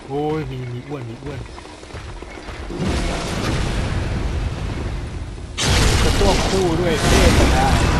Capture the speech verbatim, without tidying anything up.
โอ้ยมีมีอ้วนมีอ้วนกระตัวคู่ด้วยเท่จังนะ